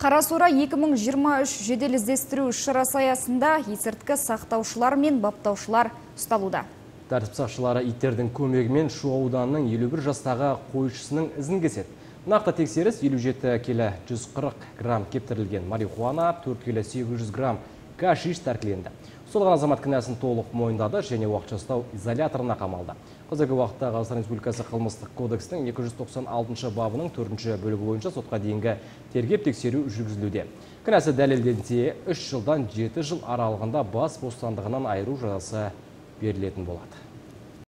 Қарасора 2023 жедел іздестіру іс-шарасы аясында есірткі сақтаушылар мен баптаушылар ұсталуда. Тәртіп сақшылары иттердің көмегімен Шу ауданының 51 жастағы қойшысының ізін кеседі. Нақты тексеріс 57 келі 140 грамм кептірілген марихуана, 4 келі 800 грамм гашиш тәркіленді. Ұсталған азамат кінәсін толық мойындады және уақытша ұстау изоляторына қамалды. Қазіргі уақытта Қазақстан Республикасы қылмыстық кодексінің 296 бабының 4 бөлігі бойынша сотқа дейінгі тергеп тексеру жүргізілуде. Кінәсі дәлелденсе 3 жылдан 7 жыл аралығында бас бостандығынан айыру жазасы берілетін болады.